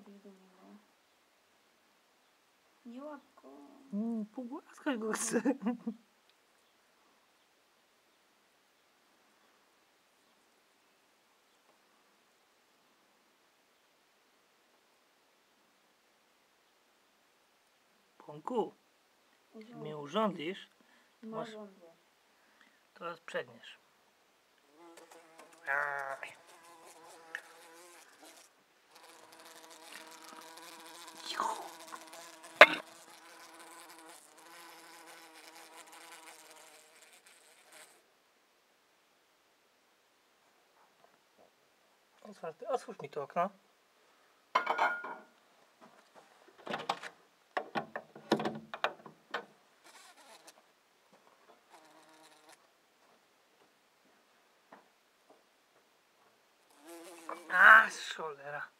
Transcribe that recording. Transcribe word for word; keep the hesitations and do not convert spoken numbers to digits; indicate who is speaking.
Speaker 1: podejdziesz do niego. Nie łap go.
Speaker 2: Mm, pogłaskać go chcę. Pąku, jak mnie urządlisz, to masz,
Speaker 1: Narządło.
Speaker 2: teraz przegniesz. Otwarte, otwórz mi to okno. A, cholera.